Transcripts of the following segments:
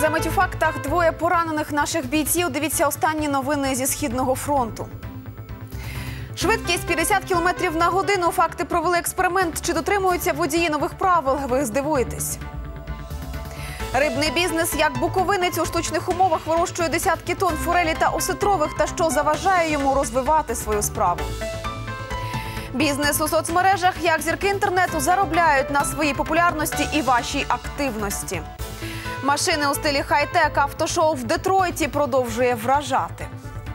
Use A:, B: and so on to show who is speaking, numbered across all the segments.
A: Замить у фактах, двоє поранених наших бійців. Дивіться останні новини зі Східного фронту. Швидкість 50 км на годину. Факти провели експеримент. Чи дотримуються водії нових правил? Ви здивуєтесь. Рибний бізнес, як буковинець у штучних умовах вирощує десятки тонн форелі та осетрових, та що заважає йому розвивати свою справу. Бізнес у соцмережах, як зірки інтернету заробляють на своїй популярності і вашій активності. Машини у стилі хай-тек, автошоу в Детройті продовжує вражати.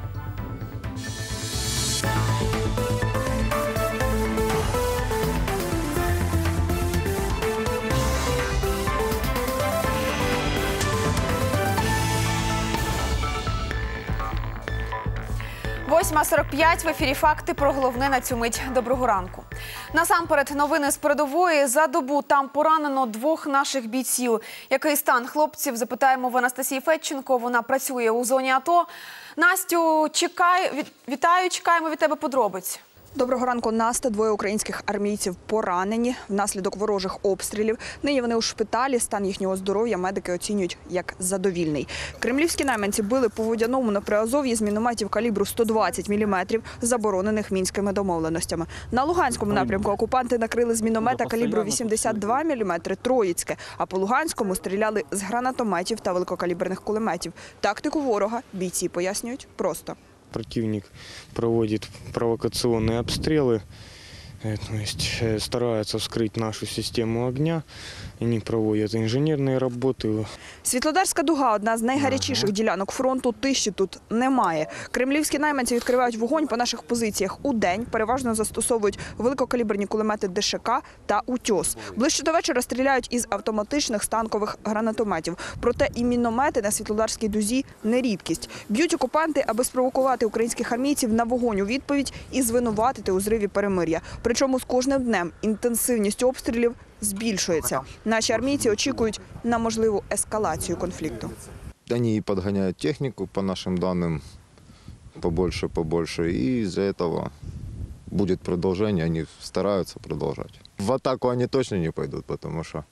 A: Восьма 45 в ефірі «Факти» про головне на цю мить. Доброго ранку. Насамперед, новини з передової. За добу там поранено двох наших бійців. Який стан хлопців, запитаємо в Анастасії Федченко. Вона працює у зоні АТО. Настю, вітаю, чекаємо від тебе подробиць.
B: Доброго ранку, Настя. Двоє українських армійців поранені внаслідок ворожих обстрілів. Нині вони у шпиталі. Стан їхнього здоров'я медики оцінюють як задовільний. Кремлівські найманці били по Водяному на Приазов'ї з мінометів калібру 120 мм, заборонених мінськими домовленостями. На Луганському напрямку окупанти накрили з міномета калібру 82 мм Троїцьке, а по Луганському стріляли з гранатометів та великокаліберних кулеметів. Тактику ворога бійці пояснюють просто.
C: Противник проводит провокационные обстрелы, то есть стараются вскрыть нашу систему огня. Вони проводять інженерні роботи.
B: Світлодарська дуга – одна з найгарячіших ділянок фронту. Тиші тут немає. Кремлівські найманці відкривають вогонь по наших позиціях. Удень переважно застосовують великокаліберні кулемети ДШК та «Утьос». Ближче до вечора стріляють із автоматичних станкових гранатометів. Проте і міномети на Світлодарській дузі – не рідкість. Б'ють окупанти, аби спровокувати українських армійців на вогонь у відповідь і звинуватити у зриві перемир'я. Причому з кожним днем інтенсивність обстрілів збільшується. Наші армійці очікують на можливу ескалацію конфлікту.
D: Вони підганяють техніку, по нашим даним, побольше, і з цього буде продовження, вони стараються продовжувати. В атаку вони точно не підуть, тому що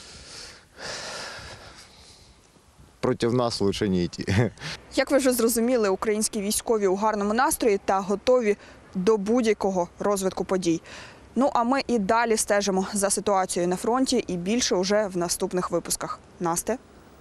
D: проти нас краще не йти.
B: Як ви вже зрозуміли, українські військові у гарному настрої та готові до будь-якого розвитку подій. Ну, а ми і далі стежимо за ситуацією на фронті і більше уже в наступних випусках. Настя?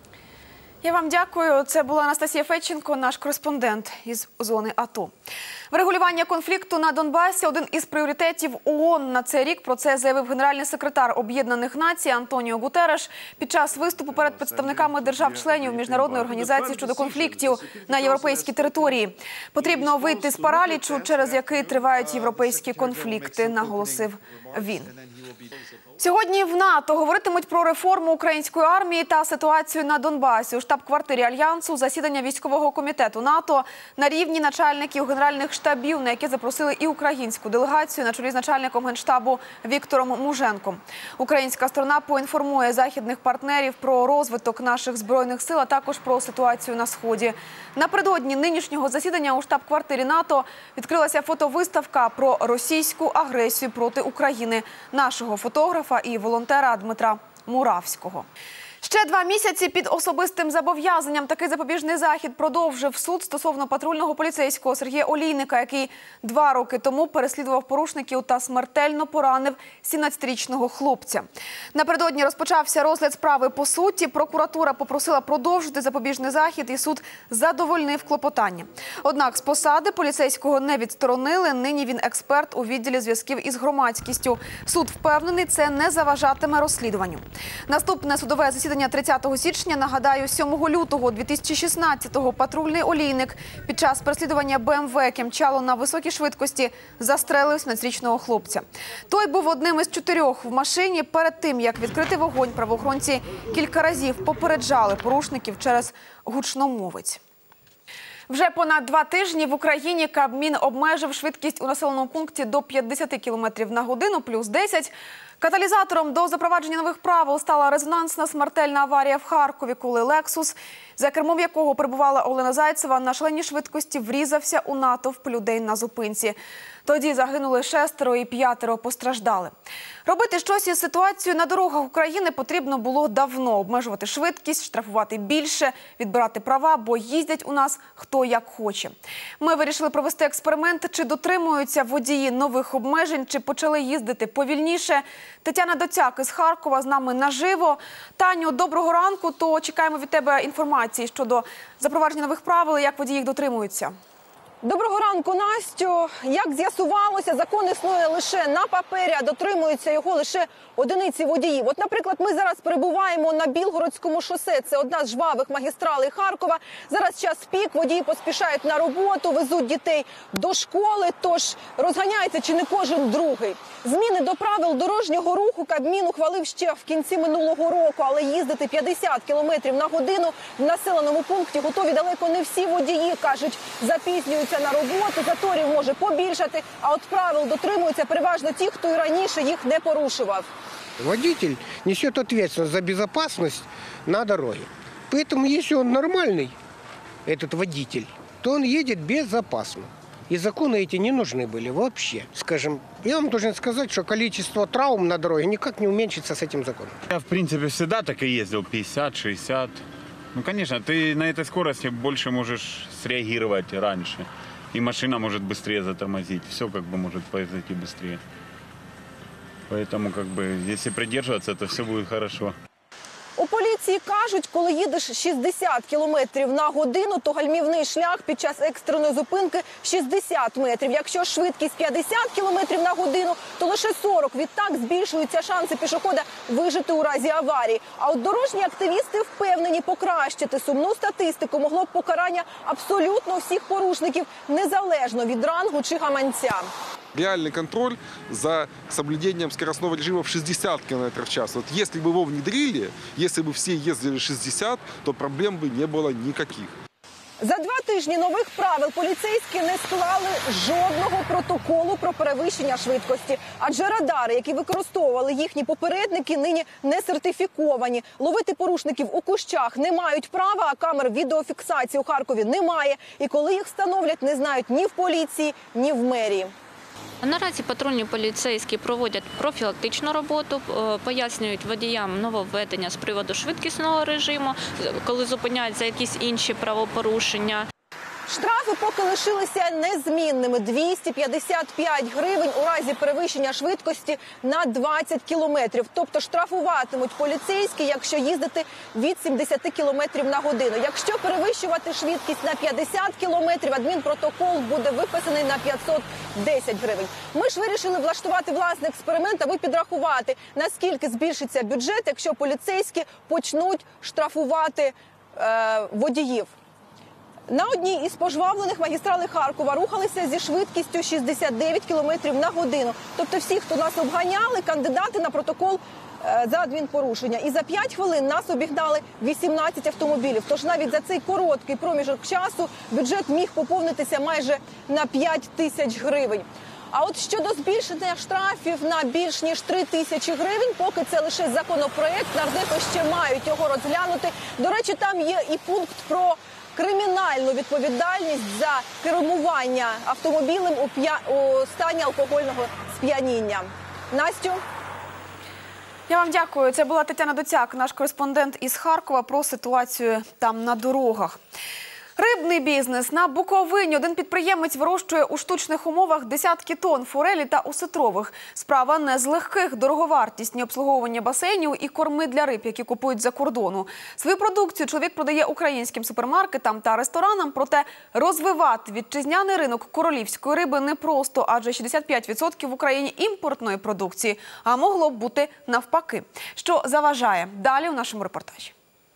A: Я вам дякую. Це була Анастасія Федченко, наш кореспондент із зони АТО. Врегулювання конфлікту на Донбасі – один із пріоритетів ООН на цей рік. Про це заявив генеральний секретар Об'єднаних Націй Антоніо Гутереш під час виступу перед представниками держав-членів Міжнародної організації щодо конфліктів на європейській території. Потрібно вийти з паралічу, через який тривають європейські конфлікти, наголосив він. Сьогодні в НАТО говоритимуть про реформу української армії та ситуацію на Донбасі. У штаб-квартирі Альянсу засідання військового комітету НАТО на рівні начальників генеральних штабів, на яке запросили і українську делегацію на чолі з начальником Генштабу Віктором Муженком. Українська сторона поінформує західних партнерів про розвиток наших збройних сил, а також про ситуацію на Сході. Напередодні нинішнього засідання у штаб-квартирі НАТО відкрилася фотовиставка про російську агресію проти України нашого фотографа і волонтера Дмитра Муравського. Ще 2 місяці під особистим зобов'язанням. Такий запобіжний захід продовжив суд стосовно патрульного поліцейського Сергія Олійника, який 2 роки тому переслідував порушників та смертельно поранив 17-річного хлопця. Напередодні розпочався розгляд справи по суті. Прокуратура попросила продовжити запобіжний захід і суд задовольнив клопотання. Однак з посади поліцейського не відсторонили. Нині він експерт у відділі зв'язків із громадськістю. Суд впевнений, це не заважатиме розслідуванню. Наступне судове засідання 30 січня, нагадаю, 7 лютого 2016-го патрульний Олійник під час переслідування БМВ, яке мчало на високій швидкості, застрелив 17-річного хлопця. Той був одним із 4 в машині. Перед тим, як відкрити вогонь, правоохоронці кілька разів попереджали порушників через гучномовець. Вже понад 2 тижні в Україні Кабмін обмежив швидкість у населеному пункті до 50 км на годину, плюс 10. Каталізатором до запровадження нових правил стала резонансна смертельна аварія в Харкові, коли «Лексус», за кермом якого перебувала Олена Зайцева, на шаленій швидкості врізався у натовп людей на зупинці. Тоді загинули 6 і 5 постраждали. Робити щось із ситуацією на дорогах України потрібно було давно. Обмежувати швидкість, штрафувати більше, відбирати права, бо їздять у нас хто як хоче. Ми вирішили провести експеримент, чи дотримуються водії нових обмежень, чи почали їздити повільніше. Тетяна Доцяк із Харкова з нами наживо. Таню, доброго ранку, то чекаємо від тебе інформації щодо запровадження нових правил і як водії їх дотримуються.
E: Доброго ранку, Настю. Як з'ясувалося, закон існує лише на папері, а дотримуються його лише одиниці водіїв. От, наприклад, ми зараз перебуваємо на Білгородському шосе. Це одна з жвавих магістралей Харкова. Зараз час пік, водії поспішають на роботу, везуть дітей до школи, тож розганяється чи не кожен другий. Зміни до правил дорожнього руху Кабмін ухвалив ще в кінці минулого року, але їздити 50 км на годину в населеному пункті готові далеко не всі водії, кажуть, запізнюються на роботу, заторів може побільшати, а от правил дотримуються переважно ті, хто і раніше їх не порушував.
F: Водитель несет ответственность за безопасность на дороге. Поэтому, если он нормальный, этот водитель, то он едет безопасно. И законы эти не нужны были вообще. Скажем, я вам должен сказать, что количество травм на дороге никак не уменьшится с этим законом.
G: Я, в принципе, всегда так и ездил, 50-60. Ну, конечно, ты на этой скорости больше можешь среагировать раньше. И машина может быстрее затормозить. Все как бы может произойти быстрее. Поэтому, как бы, если придерживаться, то все будет хорошо.
E: У поліції кажуть, коли їдеш 60 км на годину, то гальмівний шлях під час екстреної зупинки 60 метрів. Якщо швидкість 50 км на годину, то лише 40. Відтак збільшуються шанси пішохода вижити у разі аварії. А от дорожні активісти впевнені, покращити сумну статистику могло б покарання абсолютно всіх порушників, незалежно від рангу чи гаманця.
H: Реальный контроль за соблюдением скоростного режима в 60 км в час. Вот если бы его внедрили, если бы все ездили 60, то проблем бы не было никаких.
E: За 2 тижні нових правил поліцейські не склали жодного протоколу про перевищення швидкості. Адже радари, які використовували їхні попередники, нині не сертифіковані. Ловити порушників у кущах не мають права, а камер відеофіксації у Харкові немає. І коли їх встановлять, не знають ні в поліції, ні в мерії.
I: Наразі патрульні поліцейські проводять профілактичну роботу, пояснюють водіям нововведення з приводу швидкісного режиму, коли зупиняють за якісь інші правопорушення.
E: Штрафи поки лишилися незмінними – 255 гривень у разі перевищення швидкості на 20 кілометрів. Тобто штрафуватимуть поліцейські, якщо їздити від 70 кілометрів на годину. Якщо перевищувати швидкість на 50 кілометрів, адмінпротокол буде виписаний на 510 гривень. Ми ж вирішили влаштувати власний експеримент, аби підрахувати, наскільки збільшиться бюджет, якщо поліцейські почнуть штрафувати водіїв. На одній із пожвавлених магістралей Харкова рухалися зі швидкістю 69 км на годину. Тобто всі, хто нас обганяли, кандидати на протокол за адмінпорушення. І за 5 хвилин нас обігнали 18 автомобілів. Тож навіть за цей короткий проміжок часу бюджет міг поповнитися майже на 5 тисяч гривень. А от щодо збільшення штрафів на більш ніж 3 тисячі гривень, поки це лише законопроект, нардепи ще мають його розглянути. До речі, там є і пункт про кримінальну відповідальність за кермування автомобілем у стані алкогольного сп'яніння. Настю?
A: Я вам дякую. Це була Тетяна Доцяк, наш кореспондент із Харкова, про ситуацію там на дорогах. Рибний бізнес. На Буковині один підприємець вирощує у штучних умовах десятки тонн форелі та осетрових. Справа не з легких. Дороговартісні обслуговування басейнів і корми для риб, які купують за кордону. Свою продукцію чоловік продає українським супермаркетам та ресторанам. Проте розвивати вітчизняний ринок королівської риби непросто, адже 65% в Україні імпортної продукції. А могло б бути навпаки. Що заважає? Далі у нашому репортажі.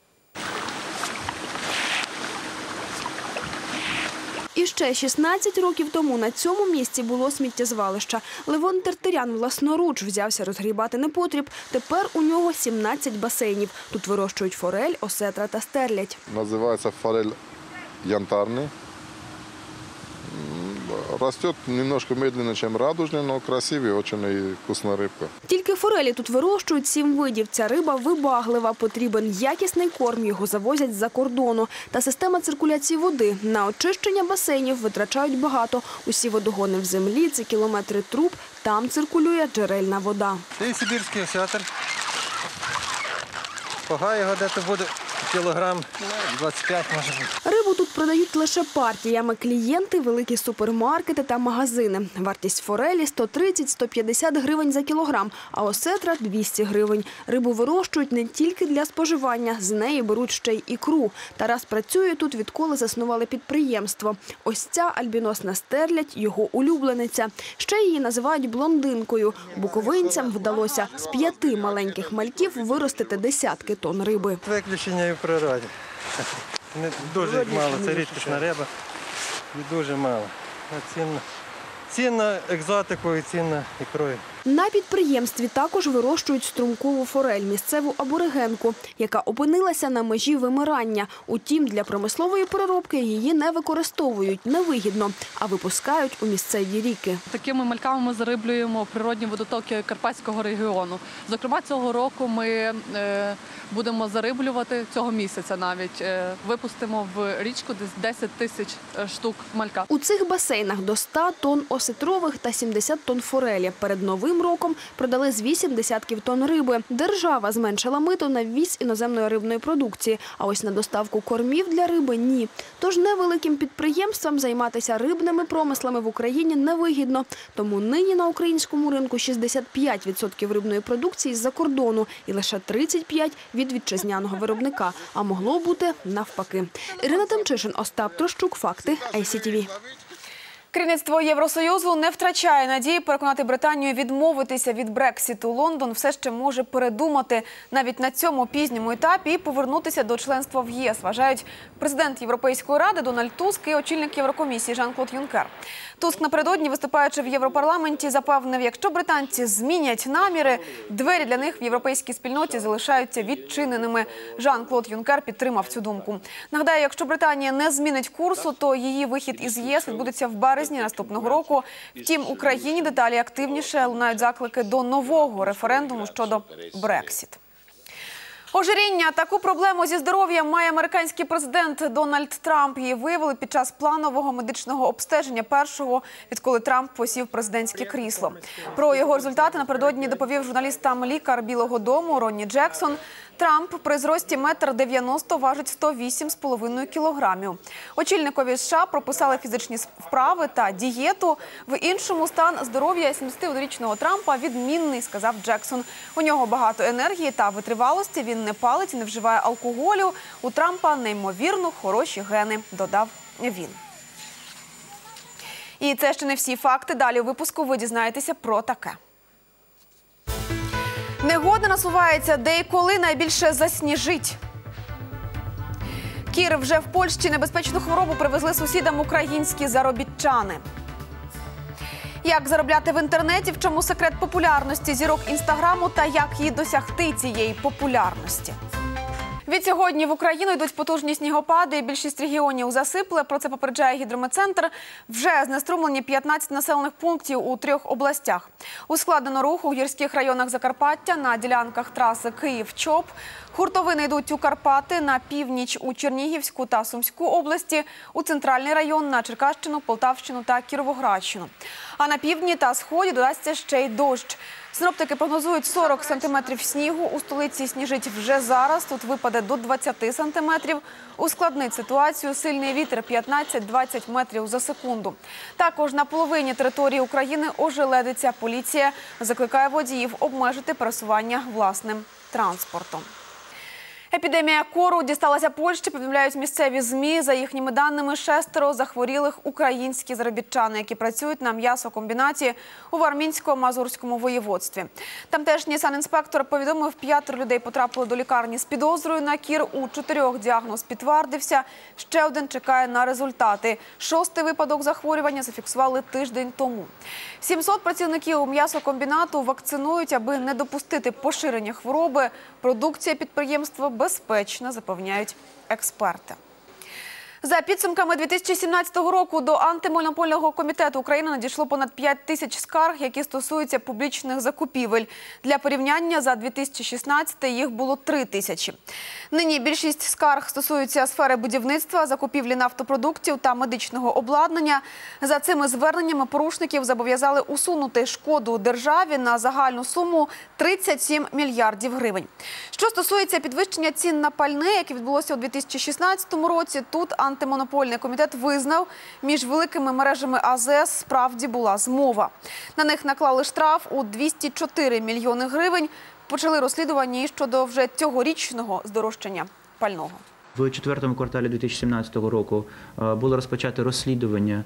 J: І ще 16 років тому на цьому місці було сміттєзвалище. Левон Тертирян власноруч взявся розгрібати непотріб. Тепер у нього 17 басейнів. Тут вирощують форель, осетра та стерлядь.
D: Називається форель янтарний.
K: Растет немножко медленнее, чем радужный, но красивый, очень и вкусная рыбка.
J: Тільки форелі тут вирощують 7 видів. Ця риба вибаглива, потрібен якісний корм, його завозять з-за кордону. Та система циркуляції води. На очищення басейнів витрачають багато. Усі водогони в землі, це кілометри труб, там циркулює джерельна вода.
L: Це сибірський осятр. Вага його десь буде кілограм 25, може бути.
J: Рибу тут продають лише партіями. Клієнти – великі супермаркети та магазини. Вартість форелі – 130-150 гривень за кілограм, а осетра – 200 гривень. Рибу вирощують не тільки для споживання, з неї беруть ще й ікру. Тарас працює тут, відколи заснували підприємство. Ось ця альбіносна стерлядь – його улюблениця. Ще її називають блондинкою. Буковинцям вдалося з 5 маленьких мальків виростити десятки тонн риби.
L: Виключення і в природі. Дуже мало, це рідкісна риба і дуже мало. Цінна екзотикою, цінна ікрою.
J: На підприємстві також вирощують струмкову форель, місцеву аборигенку, яка опинилася на межі вимирання. Утім, для промислової переробки її не використовують, невигідно, а випускають у місцеві ріки.
M: Такими мальками ми зариблюємо природні водотоки Карпатського регіону. Зокрема, цього року ми будемо зариблювати, цього місяця навіть, випустимо в річку десь 10 тисяч штук малька.
J: У цих басейнах до 100 тонн осетрових та 70 тонн форелі. Перед Новим роком продали з 8 десятків тонн риби. Держава зменшила мито на ввіз іноземної рибної продукції, а ось на доставку кормів для риби – ні. Тож невеликим підприємствам займатися рибними промислами в Україні невигідно. Тому нині на українському ринку 65% рибної продукції з-за кордону і лише 35% від вітчизняного виробника. А могло бути навпаки. Ірина Тимчишин, Остап Трощук, Факти, ICTV.
A: Керівництво Євросоюзу не втрачає надії переконати Британію відмовитися від Брексіту. Лондон все ще може передумати навіть на цьому пізньому етапі і повернутися до членства в ЄС, вважають президент Європейської ради Дональд Туск і очільник Єврокомісії Жан-Клод Юнкер. Туск напередодні, виступаючи в Європарламенті, запевнив, якщо британці змінять наміри, двері для них в європейській спільноті залишаються відчиненими. Жан-Клод Юнкер підтримав цю думку. Нагадаю, якщо Британія не змінить курсу, то її вихід із ЄС відбудеться в березні наступного року. Втім, Україні дедалі активніше лунають заклики до нового референдуму щодо Брексіт. Ожиріння. Таку проблему зі здоров'ям має американський президент Дональд Трамп. Її виявили під час планового медичного обстеження першого, відколи Трамп посів президентське крісло. Про його результати напередодні доповів журналістам лікар Білого дому Ронні Джексон. Трамп при зрості 1,90 м важить 108,5 кілограмів. Очільникові США прописали фізичні вправи та дієту. В іншому стан здоров'я 71-річного Трампа відмінний, сказав Джексон. У нього багато енергії та витривалості, він не палить і не вживає алкоголю. У Трампа неймовірно хороші гени, додав він. І це ще не всі факти. Далі у випуску ви дізнаєтеся про таке. Негода насувається, де і коли найбільше засніжить. Кір вже в Польщі небезпечну хворобу привезли сусідам українські заробітчани. Як заробляти в інтернеті, в чому секрет популярності зірок Інстаграму та як її досягти цієї популярності. Від сьогодні в Україну йдуть потужні снігопади і більшість регіонів засипли. Про це попереджає гідрометцентр. Вже знеструмлені 15 населених пунктів у 3 областях. Ускладнено рух у гірських районах Закарпаття, на ділянках траси Київ-Чоп. Хуртовини йдуть у Карпати, на північ у Чернігівську та Сумську області, у центральний район на Черкащину, Полтавщину та Кіровоградщину. А на півдні та сході додасться ще й дощ. Синоптики прогнозують 40 сантиметрів снігу. У столиці сніжить вже зараз. Тут випаде до 20 сантиметрів. Ускладнить ситуацію сильний вітер 15-20 метрів за секунду. Також на половині території України ожеледиться. Поліція закликає водіїв обмежити пересування власним транспортом. Епідемія кору дісталася Польщі, повідомляють місцеві ЗМІ. За їхніми даними, 6 захворілих українські заробітчани, які працюють на м'ясокомбінаті у Вармінсько-Мазурському воєводстві. Тамтешній санінспектор повідомив, 5 людей потрапили до лікарні з підозрою на кір. У 4 діагноз підтвердився. Ще 1 чекає на результати. 6-й випадок захворювання зафіксували тиждень тому. 700 працівників м'ясокомбінату вакцинують, аби не допустити поширення хвороби. Продукція підприємства безпечна, запевняють експерти. За підсумками 2017 року до Антимонопольного комітету України надійшло понад 5 тисяч скарг, які стосуються публічних закупівель. Для порівняння, за 2016 їх було 3 тисячі. Нині більшість скарг стосуються сфери будівництва, закупівлі нафтопродуктів та медичного обладнання. За цими зверненнями порушників зобов'язали усунути шкоду державі на загальну суму 37 мільярдів гривень. Що стосується підвищення цін на пальне, яке відбулося у 2016 році, тут Антимонопольний комітет визнав, між великими мережами АЗС справді була змова. На них наклали штраф у 204 мільйони гривень. Почали розслідування і щодо вже цьогорічного здорожчання пального.
N: В 4-му кварталі 2017 року було розпочато розслідування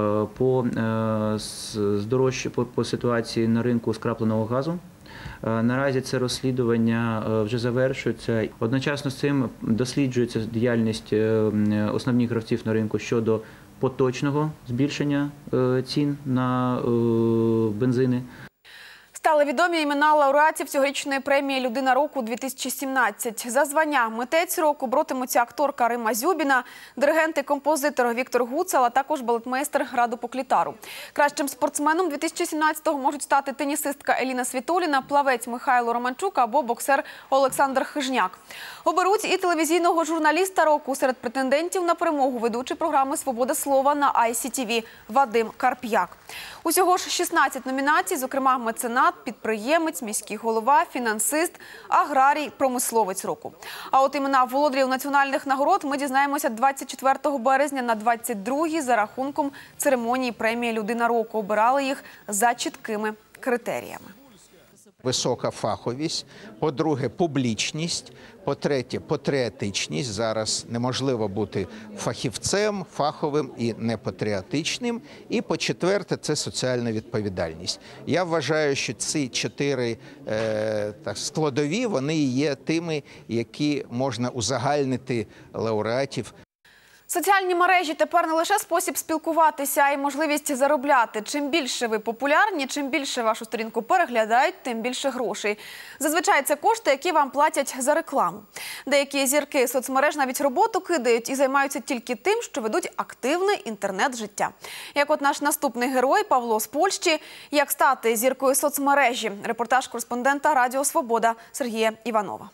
N: по ситуації на ринку скрапленого газу. Наразі це розслідування вже завершується. Одночасно з цим досліджується діяльність основних гравців на ринку щодо поточного збільшення цін на бензини.
A: Стали відомі імена лауреатів цьогорічної премії «Людина року-2017». За звання «Митець року» боротимуться акторка Рима Зюбіна, диригент і композитор Віктор Гуцал, а також балетмейстер Раду Поклітару. Кращим спортсменом 2017-го можуть стати тенісистка Еліна Світоліна, плавець Михайло Романчук або боксер Олександр Хижняк. Оберуть і телевізійного журналіста року. Серед претендентів на перемогу ведучий програми «Свобода слова» на ICTV Вадим Карп'як. Усього ж 16 номінацій, зокрема меценат, підприємець, міський голова, фінансист, аграрій, промисловець року. А от імена володарів національних нагород ми дізнаємося 24 березня на 22-й за рахунком церемонії премії «Людина року». Обирали їх за чіткими критеріями.
O: Висока фаховість, по-друге, публічність, по-третє, патріотичність. Зараз неможливо бути фахівцем, фаховим і непатріотичним. І по-четверте, це соціальна відповідальність. Я вважаю, що ці 4 складові, вони є тими, які можна узагальнити лауреатів.
A: Соціальні мережі тепер не лише спосіб спілкуватися, а й можливість заробляти. Чим більше ви популярні, чим більше вашу сторінку переглядають, тим більше грошей. Зазвичай це кошти, які вам платять за рекламу. Деякі зірки соцмереж навіть роботу кидають і займаються тільки тим, що ведуть активне інтернет-життя. Як от наш наступний герой Павло з Польщі. Як стати зіркою соцмережі? Репортаж кореспондента Радіо Свобода Сергія Іванова.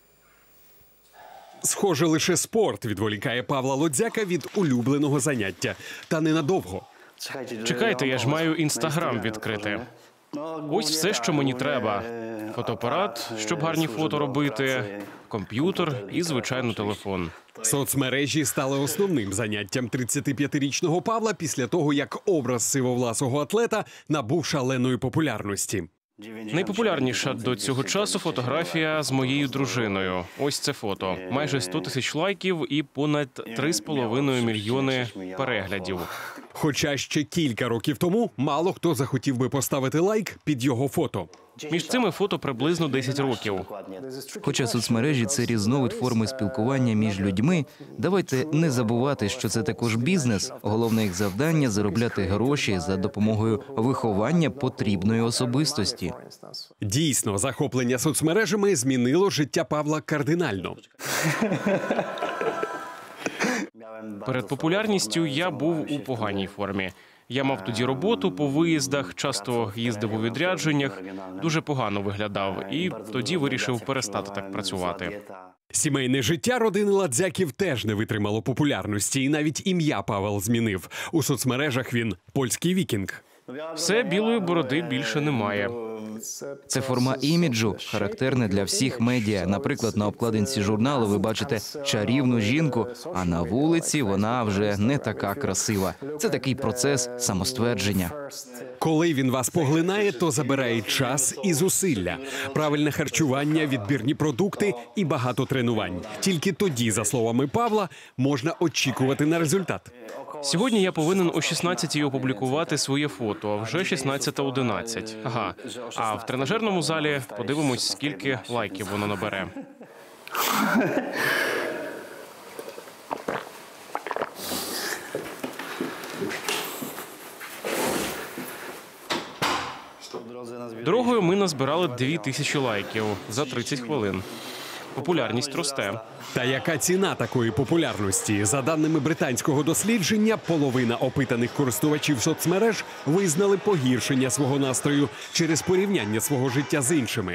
P: Схоже, лише спорт відволікає Павла Лодзяка від улюбленого заняття. Та ненадовго.
Q: Чекайте, я ж маю Інстаграм відкрити. Ось все, що мені треба. Фотоапарат, щоб гарні фото робити, комп'ютер і, звичайно, телефон.
P: Соцмережі стали основним заняттям 35-річного Павла після того, як образ сивовласого атлета набув шаленої популярності.
Q: Найпопулярніша до цього часу фотографія з моєю дружиною. Ось це фото. Майже 100 тисяч лайків і понад 3,5 мільйони переглядів.
P: Хоча ще кілька років тому мало хто захотів би поставити лайк під його фото.
Q: Між цими фото приблизно 10 років.
R: Хоча соцмережі – це різновид форми спілкування між людьми, давайте не забувати, що це також бізнес. Головне їх завдання – заробляти гроші за допомогою виховання потрібної особистості.
P: Дійсно, захоплення соцмережами змінило життя Павла кардинально.
Q: Перед популярністю я був у поганій формі. Я мав тоді роботу по виїздах, часто їздив у відрядженнях, дуже погано виглядав і тоді вирішив перестати так працювати.
P: Сімейне життя родини Ладзяків теж не витримало популярності, і навіть ім'я Павел змінив. У соцмережах він «Польський вікінг».
Q: Все, білої бороди більше немає.
R: Це форма іміджу, характерна для всіх медіа. Наприклад, на обкладинці журналу ви бачите чарівну жінку, а на вулиці вона вже не така красива. Це такий процес самоствердження.
P: Коли він вас поглинає, то забирає час і зусилля. Правильне харчування, відбірні продукти і багато тренувань. Тільки тоді, за словами Павла, можна очікувати на результат.
Q: Сьогодні я повинен о 16-й опублікувати своє фото, а вже 16:11. Ага. А в тренажерному залі подивимось, скільки лайків воно набере. Дорогою ми назбирали 2000 лайків за 30 хвилин. популярність росте.
P: Та яка ціна такої популярності? За даними британського дослідження, половина опитаних користувачів соцмереж визнали погіршення свого настрою через порівняння свого життя з іншими.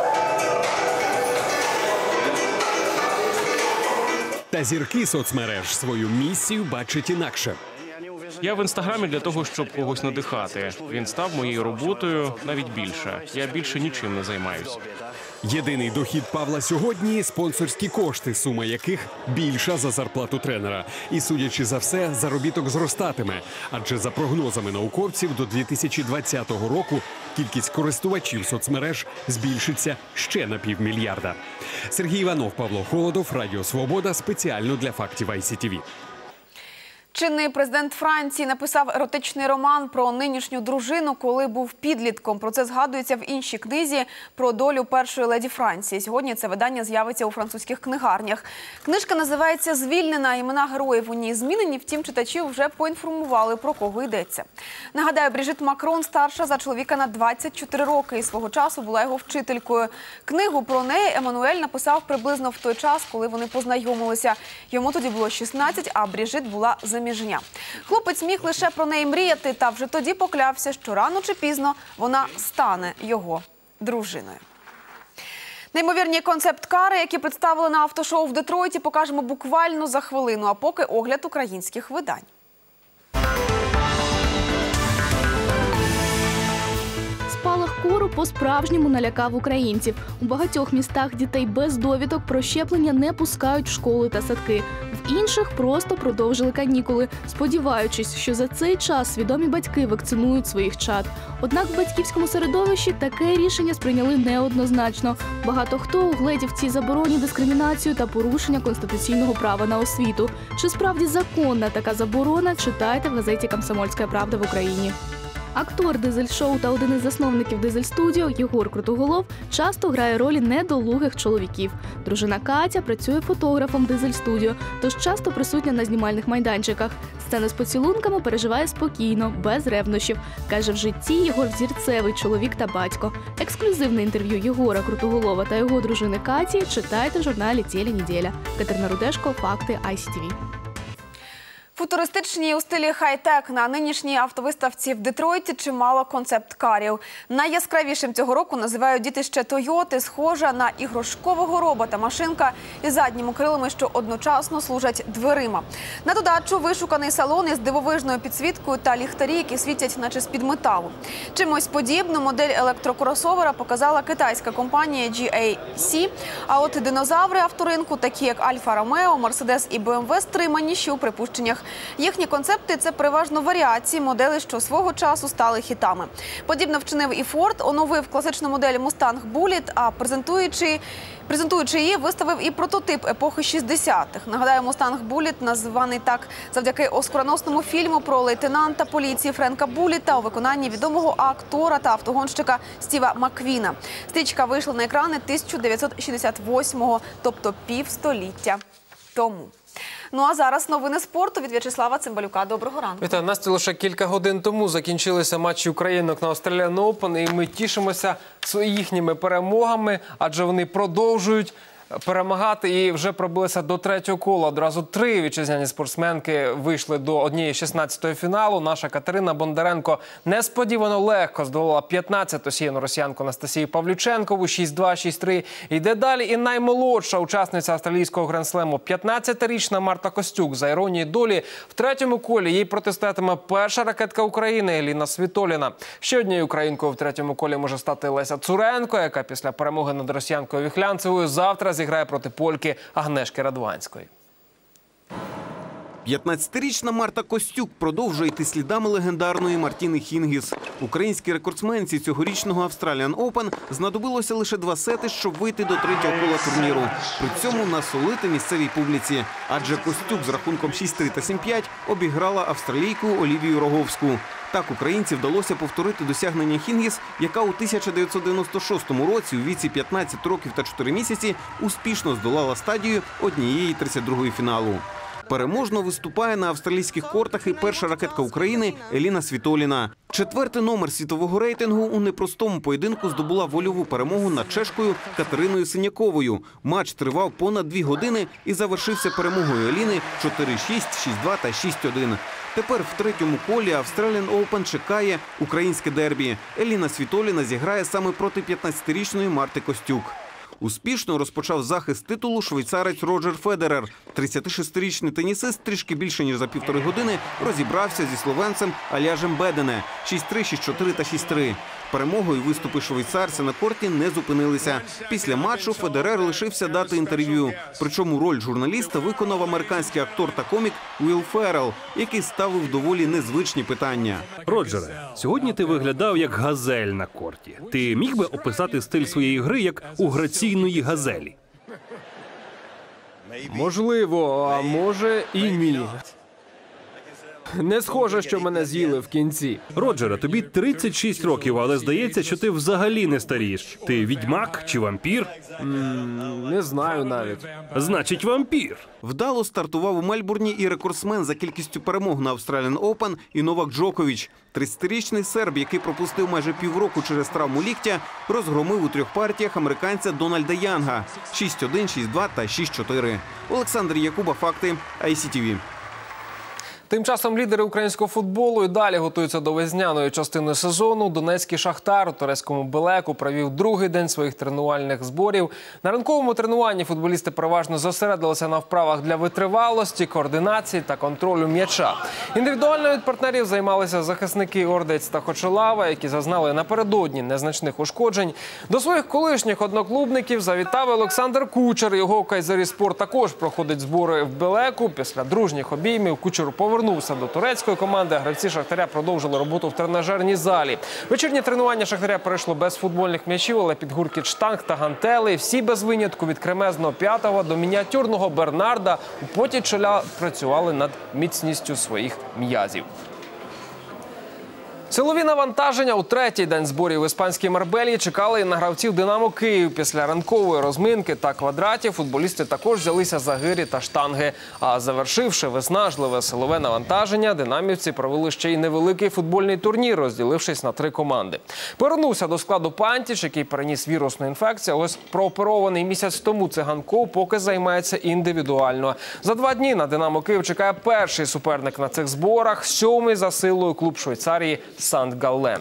P: Та зірки соцмереж свою місію бачать інакше.
Q: Я в Інстаграмі для того, щоб когось надихати. Він став моєю роботою, навіть більше. Я більше нічим не займаюся.
P: Єдиний дохід Павла сьогодні – спонсорські кошти, сума яких більша за зарплату тренера. І, судячи за все, заробіток зростатиме. Адже за прогнозами науковців, до 2020 року кількість користувачів соцмереж збільшиться ще на 500 мільйона. Сергій Іванов, Павло Холодов, Радіо Свобода, спеціально для фактів ICTV.
A: Чинний президент Франції написав еротичний роман про нинішню дружину, коли був підлітком. Про це згадується в іншій книзі про долю першої леді Франції. Сьогодні це видання з'явиться у французьких книгарнях. Книжка називається «Звільнена». Імена героїв у ній змінені, втім читачів вже поінформували, про кого йдеться. Нагадаю, Бріжит Макрон старша за чоловіка на 24 роки і свого часу була його вчителькою. Книгу про неї Еммануель написав приблизно в той час, коли вони познайомилися. Йому тоді було 16, а Бріжит була заміжня. Хлопець міг лише про неї мріяти, та вже тоді поклявся, що рано чи пізно вона стане його дружиною. Неймовірні концепт-кари, які представили на автошоу в Детройті, покажемо буквально за хвилину, а поки огляд українських видань.
S: Спалах кору по-справжньому налякав українців. У багатьох містах дітей без довідок про щеплення не пускають в школи та садки. В інших просто продовжили канікули, сподіваючись, що за цей час свідомі батьки вакцинують своїх чад. Однак в батьківському середовищі таке рішення сприйняли неоднозначно. Багато хто угледів в цій забороні дискримінацію та порушення конституційного права на освіту. Чи справді законна така заборона, читайте в газеті «Комсомольська правда» в Україні. Актор дизель-шоу та один із засновників дизель-студіо Єгор Крутоголов часто грає ролі недолугих чоловіків. Дружина Катя працює фотографом дизель-студіо, тож часто присутня на знімальних майданчиках. Сцени з поцілунками переживає спокійно, без ревнощів. Каже, в житті Єгор взірцевий чоловік та батько. Ексклюзивне інтерв'ю Єгора Крутоголова та його дружини Каті читайте в журналі «Тіля неділя». Катерина Рудешко, «Факти ICTV».
A: Футуристичні у стилі хай-тек на нинішній автовиставці в Детройті чимало концепт-карів. Найяскравішим цього року називають дітище Тойоти, схожа на іграшкового робота машинка із задніми крилами, що одночасно служать дверима. На додачу вишуканий салон із дивовижною підсвіткою та ліхтарі, які світять наче з-під металу. Чимось подібну модель електрокросовера показала китайська компанія GAC. А от динозаври авторинку, такі як Альфа Ромео, Мерседес і БМВ, стриманіші у припущеннях. Їхні концепти – це переважно варіації моделей, що свого часу стали хітами. Подібно вчинив і Форд, оновив класичну модель Мустанг Буліт, а презентуючи її, виставив і прототип епохи 60-х. Нагадаю, Мустанг Буліт названий так завдяки оскароносному фільму про лейтенанта поліції Френка Буліта у виконанні відомого актора та автогонщика Стіва Макквіна. Стрічка вийшла на екрани 1968-го, тобто півстоліття тому. Ну а зараз новини спорту від В'ячеслава Цимбалюка. Доброго ранку.
T: Вітаю, Настя, лише кілька годин тому закінчилися матчі українок на Australian Open, і ми тішимося їхніми перемогами, адже вони продовжують перемагати і вже пробилися до третього кола. Одразу 3 вітчизняні спортсменки вийшли до однієї 16-ї фіналу. Наша Катерина Бондаренко несподівано легко здолала 15-ту сіяну росіянку Анастасію Павлюченкову 6-2, 6-3. Йде далі і наймолодша учасниця австралійського гранд-слему 15-річна Марта Костюк. За іронією долі, в третьому колі їй протистоятиме перша ракетка України Еліна Світоліна. Ще однією українкою в третьому колі може стати Леся Цуренко, яка після перемоги над росіянкою Віхлянцевою завтра зіграє проти польки Агнешки Радванської.
U: 15-річна Марта Костюк продовжує йти слідами легендарної Мартіни Хінгіс. Українській рекордсменці цьогорічного Australian Open знадобилося лише 2 сети, щоб вийти до третього кола турніру. При цьому насолити місцевій публіці. Адже Костюк з рахунком 6-3 та 7-5 обіграла австралійку Олівію Роговську. Так українці вдалося повторити досягнення Хінгіс, яка у 1996 році у віці 15 років та 4 місяці успішно здолала стадію 1/32 фіналу. Переможно виступає на австралійських кортах і перша ракетка України Еліна Світоліна. 4-й номер світового рейтингу у непростому поєдинку здобула вольову перемогу над чешкою Катериною Синяковою. Матч тривав понад 2 години і завершився перемогою Еліни 4-6, 6-2 та 6-1. Тепер в третьому колі Australian Open чекає українське дербі. Еліна Світоліна зіграє саме проти 15-річної Марти Костюк. Успішно розпочав захист титулу швейцарець Роджер Федерер. 36-річний тенісист трішки більше, ніж за 1,5 години розібрався зі словенцем Аляжем Бедене. 6-3, 6-4 та 6-3. Перемогою виступи швейцарця на корті не зупинилися. Після матчу Федерер лишився дати інтерв'ю. Причому роль журналіста виконав американський актор та комік Уілл Феррелл, який ставив доволі незвичні питання.
C: Роджере, сьогодні ти виглядав як газель на корті. Ти міг би описати стиль своєї гри як у граційної газелі?
T: Можливо, а може і ні. Не схоже, що мене з'їли в кінці.
C: Роджере, тобі 36 років, але здається, що ти взагалі не старієш. Ти відьмак чи вампір?
T: Не знаю навіть.
C: Значить, вампір.
U: Вдало стартував у Мельбурні і рекордсмен за кількістю перемог на Australian Open і Новак Джокович. 30-річний серб, який пропустив майже півроку через травму ліктя, розгромив у 3 партіях американця Дональда Янга. 6-1, 6-2 та 6-4. Олександр Якуба, факти, ICTV.
T: Тим часом лідери українського футболу і далі готуються до весняної частини сезону. Донецький «Шахтар» у турецькому Белеку провів другий день своїх тренувальних зборів. На ранковому тренуванні футболісти переважно зосередилися на вправах для витривалості, координації та контролю м'яча. Індивідуально від партнерів займалися захисники Ордець та Хочелава, які зазнали напередодні незначних ушкоджень. До своїх колишніх одноклубників завітав Олександр Кучер. Його «Кайзеріспорт» також проходить збори в Белеку. Після дружніх обіймів Кучер повернувся до турецької команди, а гравці «Шахтаря» продовжили роботу в тренажерній залі. Вечірнє тренування «Шахтаря» перейшло без футбольних м'ячів, але під гуркіт штанг та гантелей. Всі без винятку від кремезного п'ятого до мініатюрного Бернарда у поті чола працювали над міцністю своїх м'язів. Силові навантаження у третій день зборів в іспанській Марбелії чекали і на гравців «Динамо Київ». Після ранкової розминки та квадратів футболісти також взялися за гирі та штанги. А завершивши виснажливе силове навантаження, динамівці провели ще й невеликий футбольний турнір, розділившись на 3 команди. Повернувся до складу Пантіч, який переніс вірусну інфекцію. Ось прооперований місяць тому Циганков поки займається індивідуально. За 2 дні на «Динамо Київ» чекає перший суперник на цих зборах – 7-й за силою клуб Швейцарії Сант-Галлен.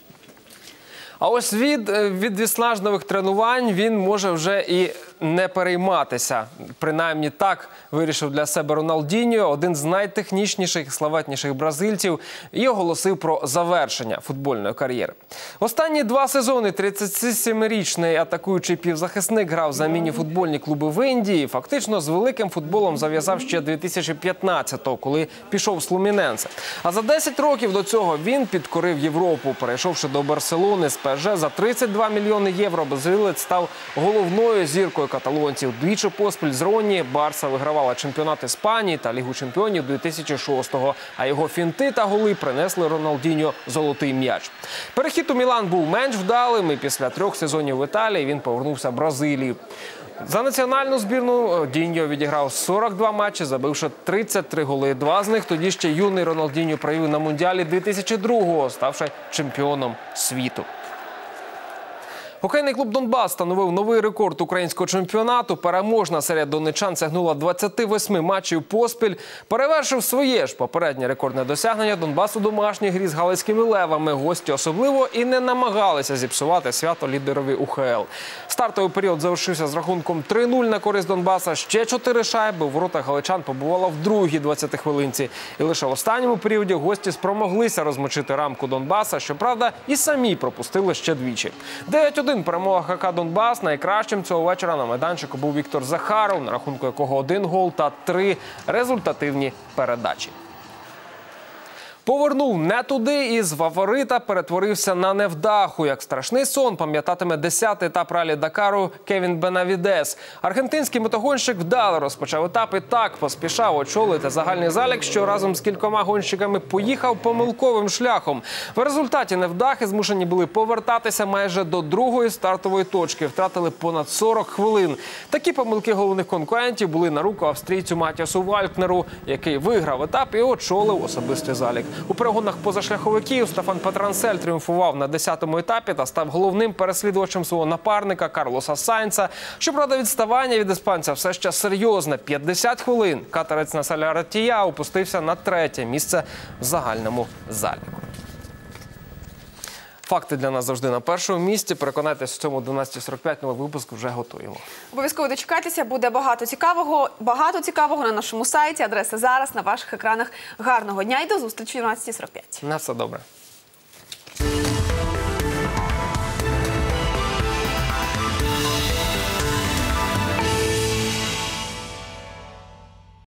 T: А ось від виснажливих тренувань він може вже і не перейматися. Принаймні так вирішив для себе Роналдіньо, один з найтехнічніших і славетніших бразильців, і оголосив про завершення футбольної кар'єри. Останні 2 сезони 37-річний атакуючий півзахисник грав за міні-футбольні клуби в Індії. Фактично з великим футболом зав'язав ще 2015-го, коли пішов з Флуміненсе. А за 10 років до цього він підкорив Європу. Перейшовши до Барселони з ПСЖ за 32 мільйони євро, бразилець став головною зіркою каталонців. Двічі поспіль з Ронні Барса вигравала чемпіонат Іспанії та Лігу чемпіонів 2006-го, а його фінти та голи принесли Роналдіньо золотий м'яч. Перехід у Мілан був менш вдалим, і після 3 сезонів в Італії він повернувся в Бразилію. За національну збірну Діньо відіграв 42 матчі, забивши 33 голи. 2 з них тоді ще юний Роналдіньо провів на Мундіалі 2002-го, ставши чемпіоном світу. Хокейний клуб «Донбас» встановив новий рекорд українського чемпіонату. Переможна серія донеччан сягнула 28 матчів поспіль. Перевершив своє ж попереднє рекордне досягнення Донбас у домашній грі з галицькими левами. Гості особливо і не намагалися зіпсувати свято лідерові УХЛ. Стартовий період завершився з рахунком 3-0 на користь Донбаса. Ще 4 шайби у воротах галичан побувало в другій 20-хвилинці. І лише в останньому періоді гості спромоглися розмочити рамку Донбаса. Щоправда, і самі пропустили ще двічі. 9-1 перемога ХК «Донбас». Найкращим цього вечора на майданчику був Віктор Захаров, на рахунку якого 1 гол та 3 результативні передачі. Повернув не туди і з фаворита перетворився на невдаху. Як страшний сон пам'ятатиме 10-й етап ралі-Дакару Кевін Бенавідес. Аргентинський мотогонщик вдало розпочав етап і так поспішав очолити загальний залік, що разом з кількома гонщиками поїхав помилковим шляхом. В результаті невдахи змушені були повертатися майже до другої стартової точки. Втратили понад 40 хвилин. Такі помилки головних конкурентів були на руку австрійцю Матіасу Валькнеру, який виграв етап і очолив особистий залік. У перегонах позашляховиків Стефан Петрансель тріумфував на 10-му етапі та став головним переслідувачем свого напарника Карлоса Сайнца. Щоправда, відставання від іспанця все ще серйозне – 50 хвилин. Катарець Насаля Ратія опустився на 3-те місце в загальному заліку. Факти для нас завжди на першому місці. Переконайтесь, в цьому 12:45 новий випуск вже готуємо.
A: Обов'язково дочекайтеся, буде багато цікавого на нашому сайті. Адреса зараз на ваших екранах. Гарного дня і до зустрічі о 12:45.
T: На все добре.